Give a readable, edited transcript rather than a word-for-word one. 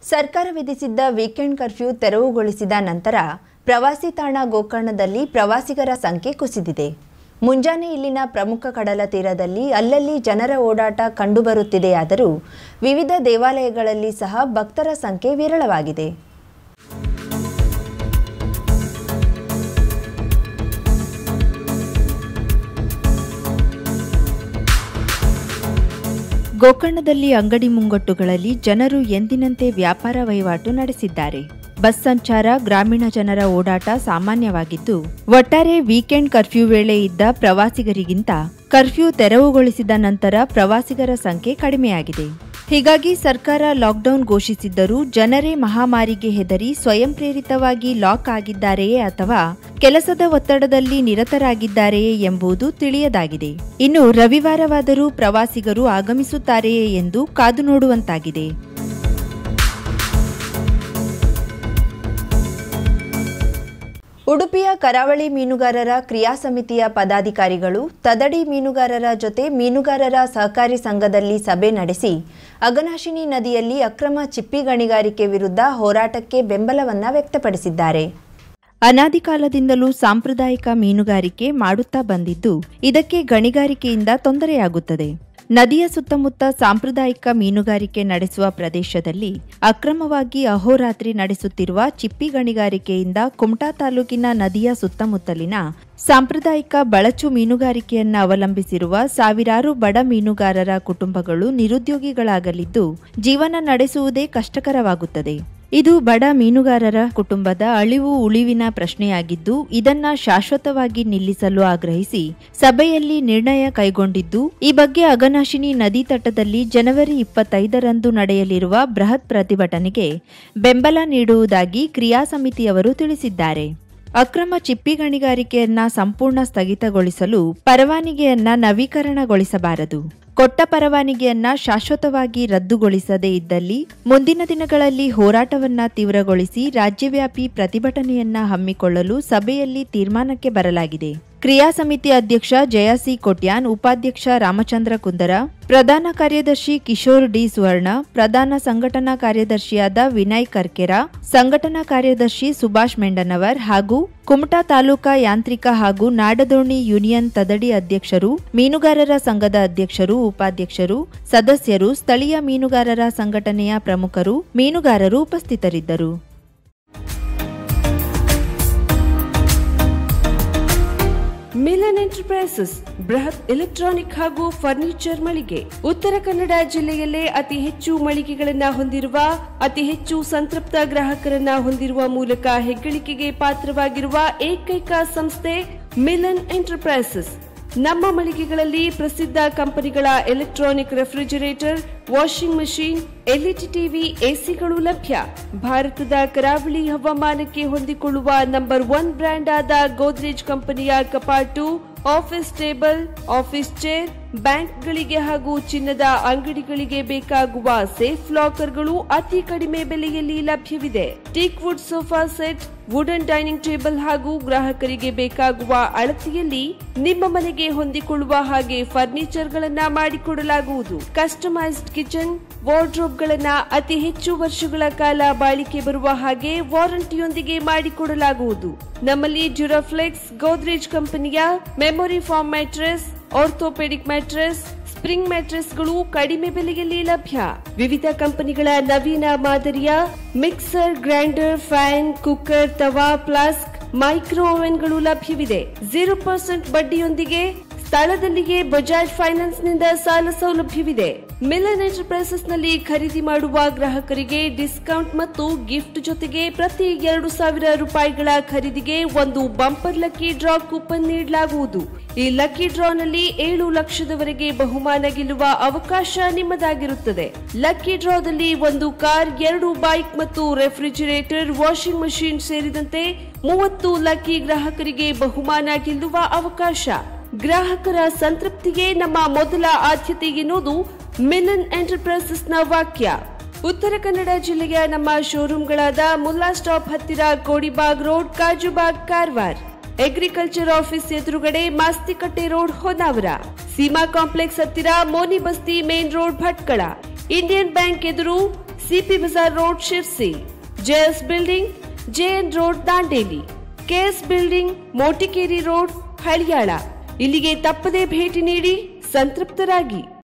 ಸರ್ಕಾರ ವಿಧಿಸಿದ್ದ weekend curfew ತೆರವುಗೊಳಿಸಿದ ನಂತರ ಪ್ರವಾಸಿ ತಾಣ ಗೋಕರ್ಣದಲ್ಲಿ ಪ್ರವಾಸಿಗರ ಸಂಖ್ಯೆ ಕುಸಿದಿದೆ. ಮುಂಜಾನೆ ಇಲ್ಲಿನ ಪ್ರಮುಖ ಕಡಲ ತೀರದಲ್ಲಿ ಅಲ್ಲಲ್ಲಿ ಜನರ ಓಡಾಟ ಕಂಡುಬರುತ್ತಿದೆಯಾದರೂ ವಿವಿಧ ದೇವಾಲಯಗಳಲ್ಲಿ ಸಹ ಭಕ್ತರ ಸಂಖ್ಯೆ ವಿರಳವಾಗಿದೆ. ಗೋಕರ್ಣದಲ್ಲಿ ಅಂಗಡಿ ಮುಂಗಟ್ಟುಗಳಲ್ಲಿ ಜನರು ಎಂದಿನಂತೆ ವ್ಯಾಪಾರ ವಹಿವಾಟು ನಡೆಸಿದ್ದಾರೆ. ಬಸ್ ಸಂಚಾರ, ಗ್ರಾಮೀಣ ಜನರ ಓಡಾಟ ಸಾಮಾನ್ಯವಾಗಿದ್ದು, ಒಟ್ಟಾರೆ ವೀಕೆಂಡ್ ಕರ್ಫ್ಯೂ ವೇಳೆ ಇದ್ದ ಪ್ರವಾಸಿಗರಿಗಿಂತ ಕರ್ಫ್ಯೂ ತೆರವುಗೊಳಿಸಿದ ನಂತರ ಪ್ರವಾಸಿಗರ ಸಂಖ್ಯೆ ಕಡಿಮೆಯಾಗಿದೆ. ಹೀಗಾಗಿ ಸರ್ಕಾರ ಲಾಕ್ಡೌನ್ ಘೋಷಿಸಿದ್ದರೂ ಜನರೇ ಮಹಾಮಾರಿಗೆ ಹೆದರಿ ಸ್ವಯಂ ಪ್ರೇರಿತವಾಗಿ ಲಾಕ್ ಆಗಿದ್ದಾರೆಯೇ ಅಥವಾ ಕೆಲಸದ ಒತ್ತಡದಲ್ಲಿ ನಿರತರಾಗಿದ್ದಾರೆಯೇ ಎಂಬುದು ತಿಳಿಯದಾಗಿದೆ. ಇನ್ನು ರವಿವಾರವಾದರೂ ಪ್ರವಾಸಿಗರು ಆಗಮಿಸುತ್ತಾರೆಯೇ ಎಂದು ಕಾದು ನೋಡುವಂತಾಗಿದೆ. ಉಡುಪಿಯ ಕರಾವಳಿ ಮೀನುಗಾರರ ಕ್ರಿಯಾ ಸಮಿತಿಯ ಪದಾಧಿಕಾರಿಗಳು ತದಡಿ ಮೀನುಗಾರರ ಜೊತೆ ಮೀನುಗಾರರ ಸಹಕಾರಿ ಸಂಘದಲ್ಲಿ ಸಭೆ ನಡೆಸಿ ಅಘನಾಶಿನಿ ನದಿಯಲ್ಲಿ ಅಕ್ರಮ ಚಿಪ್ಪಿ ಗಣಿಗಾರಿಕೆ ವಿರುದ್ಧ ಹೋರಾಟಕ್ಕೆ ಬೆಂಬಲವನ್ನ ವ್ಯಕ್ತಪಡಿಸಿದ್ದಾರೆ. ಅನಾದಿ ಕಾಲದಿಂದಲೂ ಸಾಂಪ್ರದಾಯಿಕ ಮೀನುಗಾರಿಕೆ ಮಾಡುತ್ತಾ ಬಂದಿದ್ದು, ಇದಕ್ಕೆ ಗಣಿಗಾರಿಕೆಯಿಂದ ತೊಂದರೆಯಾಗುತ್ತದೆ. ನದಿಯ ಸುತ್ತಮುತ್ತ ಸಾಂಪ್ರದಾಯಿಕ ಮೀನುಗಾರಿಕೆ ನಡೆಸುವ ಪ್ರದೇಶದಲ್ಲಿ ಅಕ್ರಮವಾಗಿ ಅಹೋರಾತ್ರಿ ನಡೆಸುತ್ತಿರುವ ಚಿಪ್ಪಿ ಗಣಿಗಾರಿಕೆಯಿಂದ ಕುಮಟಾ ತಾಲೂಕಿನ ನದಿಯ ಸುತ್ತಮುತ್ತಲಿನ ಸಾಂಪ್ರದಾಯಿಕ ಬಳಚು ಮೀನುಗಾರಿಕೆಯನ್ನು ಅವಲಂಬಿಸಿರುವ ಸಾವಿರಾರು ಬಡ ಮೀನುಗಾರರ ಕುಟುಂಬಗಳು ನಿರುದ್ಯೋಗಿಗಳಾಗಲಿದ್ದು, ಜೀವನ ನಡೆಸುವುದೇ ಕಷ್ಟಕರವಾಗುತ್ತದೆ. ಇದು ಬಡ ಮೀನುಗಾರರ ಕುಟುಂಬದ ಅಳಿವು ಉಳಿವಿನ ಪ್ರಶ್ನೆಯಾಗಿದ್ದು, ಇದನ್ನ ಶಾಶ್ವತವಾಗಿ ನಿಲ್ಲಿಸಲು ಆಗ್ರಹಿಸಿ ಸಭೆಯಲ್ಲಿ ನಿರ್ಣಯ ಕೈಗೊಂಡಿದ್ದು, ಈ ಬಗ್ಗೆ ಅಘನಾಶಿನಿ ನದಿ ತಟದಲ್ಲಿ ಜನವರಿ 25ರಂದು ನಡೆಯಲಿರುವ ಬೃಹತ್ ಪ್ರತಿಭಟನೆಗೆ ಬೆಂಬಲ ನೀಡುವುದಾಗಿ ಕ್ರಿಯಾ ಸಮಿತಿಯವರು ತಿಳಿಸಿದ್ದಾರೆ. ಅಕ್ರಮ ಚಿಪ್ಪಿ ಗಣಿಗಾರಿಕೆಯನ್ನ ಸಂಪೂರ್ಣ ಸ್ಥಗಿತಗೊಳಿಸಲು ಪರವಾನಗಿಯನ್ನ ನವೀಕರಣಗೊಳಿಸಬಾರದು. ಕೊಟ್ಟ ಪರವಾನಗಿಯನ್ನ ಶಾಶ್ವತವಾಗಿ ರದ್ದುಗೊಳಿಸದೇ ಇದ್ದಲ್ಲಿ ಮುಂದಿನ ದಿನಗಳಲ್ಲಿ ಹೋರಾಟವನ್ನ ತೀವ್ರಗೊಳಿಸಿ ರಾಜ್ಯವ್ಯಾಪಿ ಪ್ರತಿಭಟನೆಯನ್ನ ಹಮ್ಮಿಕೊಳ್ಳಲು ಸಭೆಯಲ್ಲಿ ತೀರ್ಮಾನಕ್ಕೆ ಬರಲಾಗಿದೆ. ಕ್ರಿಯಾ ಸಮಿತಿ ಅಧ್ಯಕ್ಷ ಜಯಸಿ ಕೊಟ್ಯಾನ್, ಉಪಾಧ್ಯಕ್ಷ ರಾಮಚಂದ್ರ ಕುಂದರ, ಪ್ರಧಾನ ಕಾರ್ಯದರ್ಶಿ ಕಿಶೋರ್ ಡಿ ಸುವರ್ಣ, ಪ್ರಧಾನ ಸಂಘಟನಾ ಕಾರ್ಯದರ್ಶಿಯಾದ ವಿನಯ್ ಕರ್ಕೆರ, ಸಂಘಟನಾ ಕಾರ್ಯದರ್ಶಿ ಸುಭಾಷ್ ಮೆಂಡನವರ್ ಹಾಗೂ ಕುಮಟಾ ತಾಲೂಕಾ ಯಾಂತ್ರಿಕ ಹಾಗೂ ನಾಡದೋಣಿ ಯೂನಿಯನ್ ತದಡಿ ಅಧ್ಯಕ್ಷರು, ಮೀನುಗಾರರ ಸಂಘದ ಅಧ್ಯಕ್ಷರು, ಉಪಾಧ್ಯಕ್ಷರು, ಸದಸ್ಯರು, ಸ್ಥಳೀಯ ಮೀನುಗಾರರ ಸಂಘಟನೆಯ ಪ್ರಮುಖರು, ಮೀನುಗಾರರು ಉಪಸ್ಥಿತರಿದ್ದರು. ಮಿಲನ್ ಎಂಟರ್ಪ್ರೈಸಸ್ ಬೃಹತ್ ಎಲೆಕ್ಟ್ರಾನಿಕ್ ಹಾಗೂ ಫರ್ನಿಚರ್ ಮಳಿಗೆ. ಉತ್ತರ ಕನ್ನಡ ಜಿಲ್ಲೆಯಲ್ಲೇ ಅತಿ ಹೆಚ್ಚು ಮಳಿಗೆಗಳನ್ನ ಹೊಂದಿರುವ, ಅತಿ ಹೆಚ್ಚು ಸಂತೃಪ್ತ ಗ್ರಾಹಕರನ್ನ ಹೊಂದಿರುವ ಮೂಲಕ ಹೆಗ್ಗಳಿಕೆಗೆ ಪಾತ್ರವಾಗಿರುವ ಏಕೈಕ ಸಂಸ್ಥೆ ಮಿಲನ್ ಎಂಟರ್ಪ್ರೈಸಸ್. ನಮ್ಮ ಮಳಿಗೆಗಳಲ್ಲಿ ಪ್ರಸಿದ್ಧ ಕಂಪನಿಗಳ electronic refrigerator, washing machine, LED TV, ಎಸಿಗಳು ಲಭ್ಯ. ಭಾರತದ ಕರಾವಳಿ ಹವಾಮಾನಕ್ಕೆ ಹೊಂದಿಕೊಳ್ಳುವ ನಂಬರ್ 1 ಬ್ರ್ಯಾಂಡ್ ಆದ ಗೋದ್ರೇಜ್ ಕಂಪನಿಯ ಕಪಾಟು, ಆಫೀಸ್ ಟೇಬಲ್, ಆಫೀಸ್ ಚೇರ್, ಬ್ಯಾಂಕ್ಗಳಿಗೆ ಹಾಗೂ ಚಿನ್ನದ ಅಂಗಡಿಗಳಿಗೆ ಬೇಕಾಗುವ ಸೇಫ್ ಲಾಕರ್ಗಳು ಅತಿ ಕಡಿಮೆ ಬೆಲೆಯಲ್ಲಿ ಲಭ್ಯವಿದೆ. Teak wood sofa set, wooden dining table ಹಾಗೂ ಗ್ರಾಹಕರಿಗೆ ಬೇಕಾಗುವ ಅಳತೆಯಲ್ಲಿ ನಿಮ್ಮ ಮನೆಗೆ ಹೊಂದಿಕೊಳ್ಳುವ ಹಾಗೆ ಫರ್ನಿಚರ್ ಗಳನ್ನ ಮಾಡಿಕೊಡಲಾಗುವುದು. ಕಸ್ಟಮೈಸ್ಡ್ ಕಿಚನ್, ವಾರ್ಡ್ರೋಬ್ ಗಳನ್ನ ಅತಿ ಹೆಚ್ಚು ವರ್ಷಗಳ ಕಾಲ ಬಾಳಿಕೆ ಬರುವ ಹಾಗೆ ವಾರಂಟಿಯೊಂದಿಗೆ ಮಾಡಿಕೊಡಲಾಗುವುದು. ನಮ್ಮಲ್ಲಿ ಡ್ಯೂರಾಫ್ಲೆಕ್ಸ್, ಗೋದ್ರೇಜ್ ಕಂಪನಿಯ memory foam mattress, orthopaedic mattress, spring ಮ್ಯಾಟ್ರೆಸ್ಗಳು ಕಡಿಮೆ ಬೆಲೆಯಲ್ಲಿ ಲಭ್ಯ. ವಿವಿಧ ಕಂಪನಿಗಳ ನವೀನ ಮಾದರಿಯ ಮಿಕ್ಸರ್, ಗ್ರೈಂಡರ್, ಫ್ಯಾನ್, ಕುಕ್ಕರ್, ತವಾ, ಫ್ಲಾಸ್ಕ್, ಮೈಕ್ರೋ ಓವೆನ್ಗಳು ಲಭ್ಯವಿದೆ. 0% ಬಡ್ಡಿಯೊಂದಿಗೆ ಸ್ಥಳದಲ್ಲಿಯೇ ಬಜಾಜ್ ಫೈನಾನ್ಸ್ ನಿಂದ ಸಾಲ ಸೌಲಭ್ಯವಿದೆ. ಮಿಲನ್ ಎಂಟರ್ಪ್ರೈಸಸ್ ನಲ್ಲಿ ಖರೀದಿ ಮಾಡುವ ಗ್ರಾಹಕರಿಗೆ ಡಿಸ್ಕೌಂಟ್ ಮತ್ತು ಗಿಫ್ಟ್ ಜೊತೆಗೆ ಪ್ರತಿ 2,000 ರೂಪಾಯಿಗಳ ಖರೀದಿಗೆ ಒಂದು ಬಂಪರ್ ಲಕ್ಕಿ ಡ್ರಾ ಕೂಪನ್ ನೀಡಲಾಗುವುದು. ಈ ಲಕ್ಕಿ ಡ್ರಾನಲ್ಲಿ 7 ಲಕ್ಷದವರೆಗೆ ಬಹುಮಾನ ಗೆಲ್ಲುವ ಅವಕಾಶ ನಿಮ್ಮದಾಗಿರುತ್ತದೆ. ಲಕ್ಕಿ ಡ್ರಾದಲ್ಲಿ 1 ಕಾರ್, 2 ಬೈಕ್ ಮತ್ತು ರೆಫ್ರಿಜರೇಟರ್, ವಾಷಿಂಗ್ ಮಷೀನ್ ಸೇರಿದಂತೆ 30 ಲಕ್ಕಿ ಗ್ರಾಹಕರಿಗೆ ಬಹುಮಾನ ಗೆಲ್ಲುವ ಅವಕಾಶ. ಗ್ರಾಹಕರ ಸಂತೃಪ್ತಿಗೆ ನಮ್ಮ ಮೊದಲ ಆದ್ಯತೆ ಎನ್ನುವುದು ಮಿಲನ್ ಎಂಟರ್ಪ್ರೈಸಸ್ ನ ವಾಕ್ಯ. ಉತ್ತರ ಕನ್ನಡ ಜಿಲ್ಲೆಯ ನಮ್ಮ ಶೋರೂಮ್ಗಳಾದ ಮುಲ್ಲಾ ಸ್ಟಾಪ್ ಹತ್ತಿರ Kodibag road, Kajubag, Karwar, agriculture office ಎದುರುಗಡೆ ಮಾಸ್ತಿಕಟ್ಟೆ ರೋಡ್, ಹೊನ್ನಾವರ, ಸೀಮಾ ಕಾಂಪ್ಲೆಕ್ಸ್ ಹತ್ತಿರ Moni Basti main road, Bhatkal, Indian Bank ಎದುರು CP Bazaar road Sirsi, JS building JN road Dandeli, KS building Motikeri road Haliyal. ಇಲ್ಲಿಗೆ ತಪ್ಪದೇ ಭೇಟಿ ನೀಡಿ ಸಂತೃಪ್ತರಾಗಿ.